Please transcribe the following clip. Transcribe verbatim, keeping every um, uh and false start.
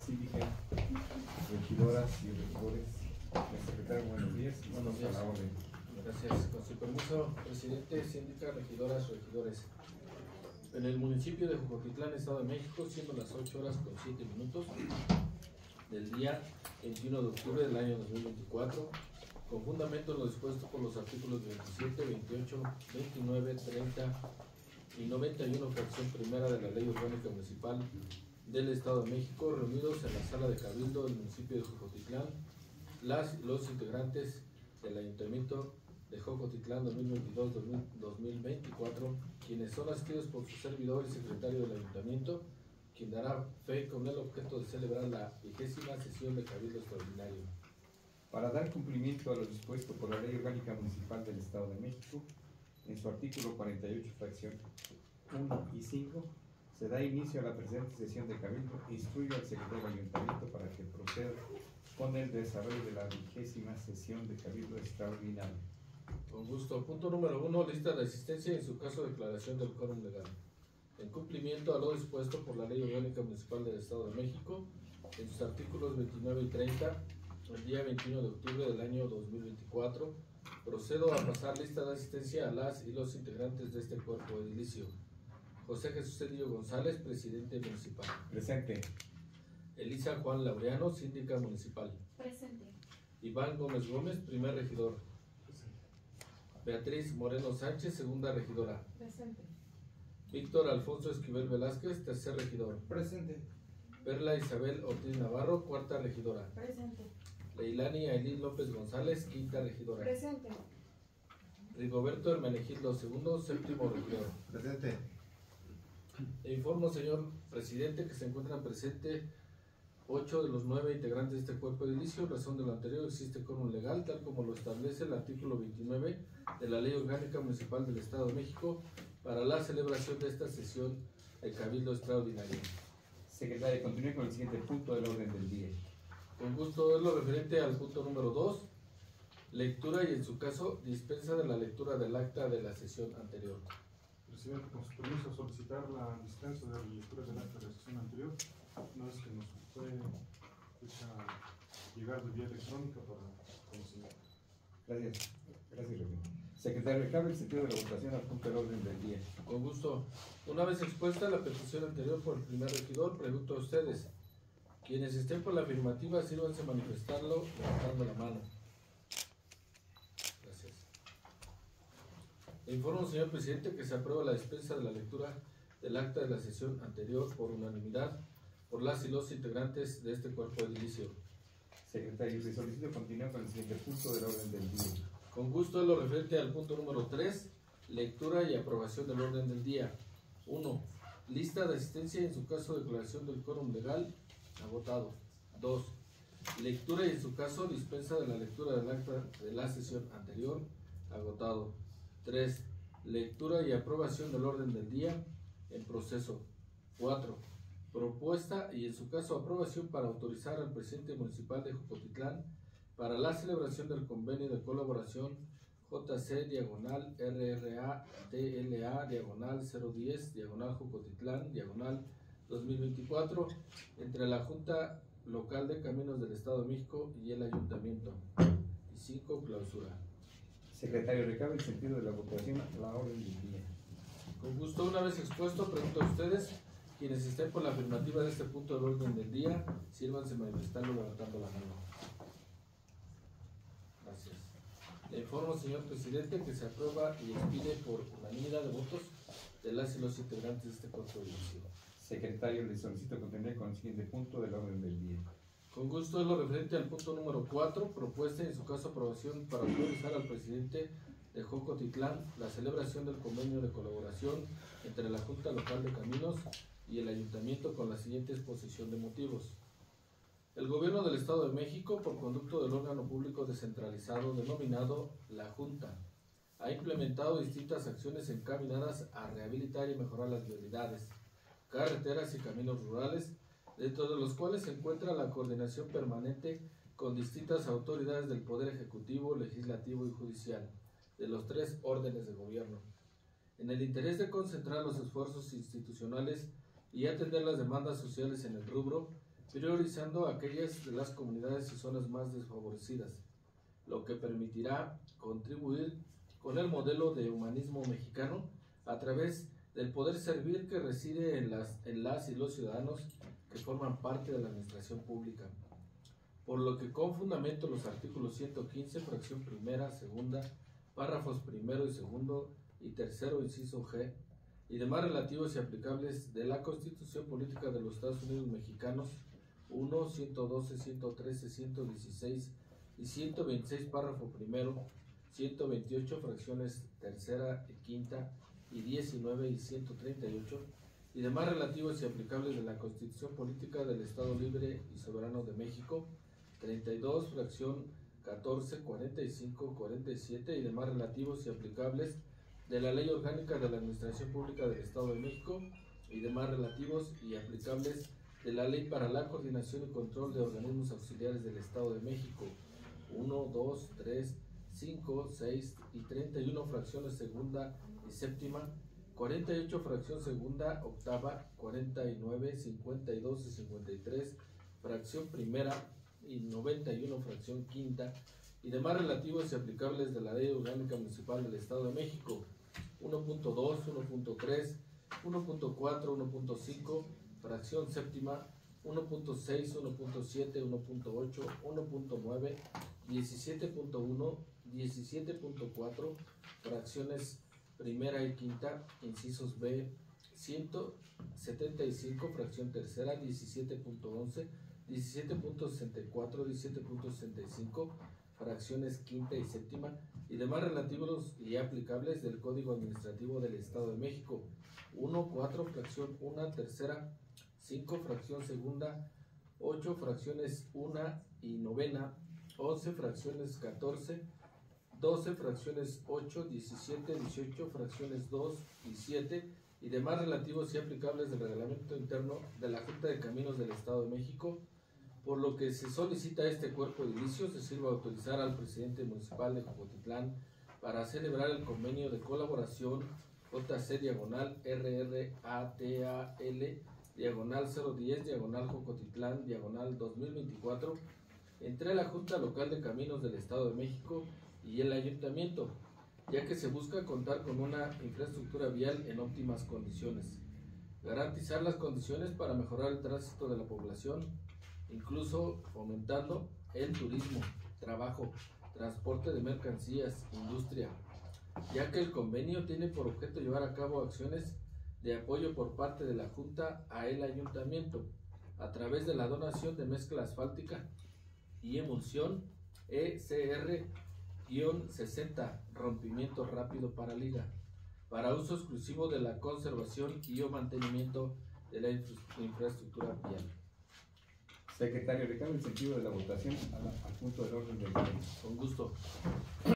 síndica, regidoras y regidores. Secretario, buenos días. Buenos días. A la orden. Gracias. Con su permiso, presidente, síndica, regidoras, regidores. En el municipio de Jocotitlán, Estado de México, siendo las ocho horas con siete minutos del día veintiuno de octubre del año dos mil veinticuatro, con fundamento en lo dispuesto por los artículos veintisiete, veintiocho, veintinueve, treinta y noventa y uno, fracción primera de la Ley Orgánica Municipal del Estado de México, reunidos en la sala de Cabildo del municipio de Jocotitlán, las y los integrantes del Ayuntamiento de Jocotitlán dos mil veintidós a dos mil veinticuatro, quienes son asistidos por su servidor y secretario del Ayuntamiento, quien dará fe con el objeto de celebrar la vigésima sesión de Cabildo Extraordinario. Para dar cumplimiento a lo dispuesto por la Ley Orgánica Municipal del Estado de México, en su artículo cuarenta y ocho, fracción uno y cinco, se da inicio a la presente sesión de Cabildo e instruye al secretario del Ayuntamiento para que proceda con el desarrollo de la vigésima sesión de Cabildo Extraordinario. Con gusto. Punto número uno, lista de asistencia y en su caso declaración del quórum legal. En cumplimiento a lo dispuesto por la Ley Orgánica Municipal del Estado de México, en sus artículos veintinueve y treinta, el día veintiuno de octubre del año dos mil veinticuatro, procedo a pasar lista de asistencia a las y los integrantes de este cuerpo edilicio. José Jesús Cedillo González, presidente municipal. Presente. Elisa Juan Laureano, síndica municipal. Presente. Iván Gómez Gómez, primer regidor. Beatriz Moreno Sánchez, segunda regidora. Presente. Víctor Alfonso Esquivel Velázquez, tercer regidor. Presente. Perla Isabel Ortiz Navarro, cuarta regidora. Presente. Leilani Ailín López González, quinta regidora. Presente. Rigoberto Hermenegildo segundo, séptimo regidor. Presente. Le informo, señor presidente, que se encuentran presentes ocho de los nueve integrantes de este cuerpo edilicio. En razón de lo anterior, existe quórum legal, tal como lo establece el artículo veintinueve de la Ley Orgánica Municipal del Estado de México, para la celebración de esta sesión de Cabildo Extraordinario. Secretario, continúe con el siguiente punto del orden del día. Con gusto, es lo referente al punto número dos, lectura y en su caso dispensa de la lectura del acta de la sesión anterior. Presidente, con su permiso, solicitar la dispensa de la lectura del acta de la sesión anterior, una vez que nos fue hecha llegar de vía electrónica para conocimiento. Gracias. Gracias, Reverendo. Secretario, recable el sentido de la votación al punto del orden del día. Con gusto. Una vez expuesta la petición anterior por el primer regidor, pregunto a ustedes, quienes estén por la afirmativa, sírvanse manifestarlo levantando la mano. Gracias. Le informo, señor presidente, que se aprueba la dispensa de la lectura del acta de la sesión anterior por unanimidad por las y los integrantes de este cuerpo edilicio. Secretario, le solicito continuar con el siguiente punto del orden del día. Con gusto, lo referente al punto número tres, lectura y aprobación del orden del día. uno. Lista de asistencia y en su caso declaración del quórum legal, agotado. dos. Lectura y en su caso dispensa de la lectura del acta de la sesión anterior, agotado. tres. Lectura y aprobación del orden del día, en proceso. cuatro. Propuesta y en su caso aprobación para autorizar al presidente municipal de Jocotitlán para la celebración del convenio de colaboración J C diagonal R R A D L A diagonal cero diez diagonal Jocotitlán diagonal dos mil veinticuatro entre la Junta Local de Caminos del Estado de México y el Ayuntamiento. Y cinco. Clausura. Secretario, recable el sentido de la votación a la orden del día. Con gusto, una vez expuesto, pregunto a ustedes, quienes estén por la afirmativa de este punto del orden del día, sírvanse manifestarlo levantando la mano. Gracias. Le informo, señor presidente, que se aprueba y expide por unanimidad de votos de las y los integrantes de este cuerpo edilicio. Secretario, le solicito continuar con el siguiente punto del orden del día. Con gusto, es lo referente al punto número cuatro, propuesta y en su caso aprobación para autorizar al presidente de Jocotitlán la celebración del convenio de colaboración entre la Junta Local de Caminos y el Ayuntamiento con la siguiente exposición de motivos. El Gobierno del Estado de México, por conducto del órgano público descentralizado denominado La Junta, ha implementado distintas acciones encaminadas a rehabilitar y mejorar las vialidades, carreteras y caminos rurales, dentro de los cuales se encuentra la coordinación permanente con distintas autoridades del Poder Ejecutivo, Legislativo y Judicial, de los tres órdenes de gobierno, en el interés de concentrar los esfuerzos institucionales y atender las demandas sociales en el rubro, priorizando aquellas de las comunidades y zonas más desfavorecidas, lo que permitirá contribuir con el modelo de humanismo mexicano a través del poder servir que reside en las, en las y los ciudadanos que forman parte de la administración pública. Por lo que con fundamento los artículos ciento quince, fracción primera, segunda, párrafos primero y segundo y tercero, inciso G, y demás relativos y aplicables de la Constitución Política de los Estados Unidos Mexicanos, uno, ciento doce, ciento trece, ciento dieciséis y ciento veintiséis, párrafo primero, ciento veintiocho, fracciones tercera y quinta, y diecinueve y ciento treinta y ocho, y demás relativos y aplicables de la Constitución Política del Estado Libre y Soberano de México, treinta y dos, fracción catorce, cuarenta y cinco, cuarenta y siete, y demás relativos y aplicables de la Ley Orgánica de la Administración Pública del Estado de México, y demás relativos y aplicables de la Ley para la Coordinación y Control de Organismos Auxiliares del Estado de México, uno, dos, tres, cinco, seis y treinta y uno, fracciones segunda y séptima, cuarenta y ocho, fracción segunda, octava, cuarenta y nueve, cincuenta y dos y cincuenta y tres, fracción primera, y noventa y uno, fracción quinta, y demás relativos y aplicables de la Ley Orgánica Municipal del Estado de México, uno punto dos, uno punto tres, uno punto cuatro, uno punto cinco, fracción séptima, uno punto seis, uno punto siete, uno punto ocho, uno punto nueve, diecisiete punto uno, diecisiete punto cuatro, fracciones primera y quinta, incisos B, ciento setenta y cinco, fracción tercera, diecisiete punto once, diecisiete punto sesenta y cuatro, diecisiete punto sesenta y cinco, fracciones quinta y séptima, y demás relativos y aplicables del Código Administrativo del Estado de México, uno, cuatro, fracción uno, tercera, cinco, fracción segunda, ocho, fracciones una y novena, once, fracciones catorce, doce, fracciones ocho, diecisiete, dieciocho, fracciones dos y siete, y demás relativos y aplicables del reglamento interno de la Junta de Caminos del Estado de México, por lo que se solicita a este cuerpo de edilicio se sirva a autorizar al presidente municipal de Jocotitlán para celebrar el convenio de colaboración J C diagonal R R A T A L diagonal cero diez diagonal Jocotitlán diagonal dos mil veinticuatro entre la Junta Local de Caminos del Estado de México y el Ayuntamiento, ya que se busca contar con una infraestructura vial en óptimas condiciones, garantizar las condiciones para mejorar el tránsito de la población, incluso fomentando el turismo, trabajo, transporte de mercancías, industria, ya que el convenio tiene por objeto llevar a cabo acciones de apoyo por parte de la Junta a el Ayuntamiento a través de la donación de mezcla asfáltica y emulsión E C R sesenta, rompimiento rápido para liga, para uso exclusivo de la conservación y o mantenimiento de la infra infraestructura vial. Secretario, recambio el sentido de la votación al, al punto del orden del día. Con gusto.